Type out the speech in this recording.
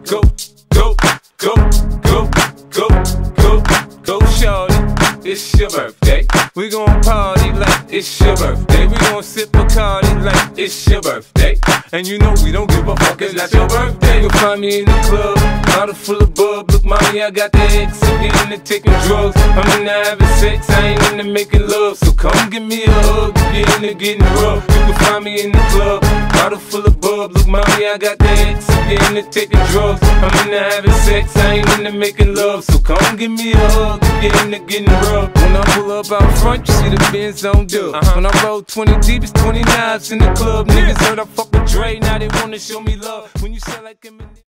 Go, go, go, go, go, go, go, shorty. It's your birthday. We gon' party like it's your birthday. We gon' sip Bacardi like it's your birthday. And you know we don't give a fuck, it's not your birthday. You'll find me in the club, bottle full of bub. Look, mommy, I got the X. I'm into taking drugs. I'm into having sex, I ain't into making love. So come give me a hug, if you're into getting rough. You can find me in the club, bottle full of bub. Look, mommy, I got the X. I'm into taking drugs. I'm into having sex, I ain't into making love. So come give me a hug, if you're into getting rough. When I pull up out front, you see the Benz on dub. When I roll 20 deep, it's 29s in the club. Niggas heard I fuck with Dre, now they wanna show me love. When you sell like him.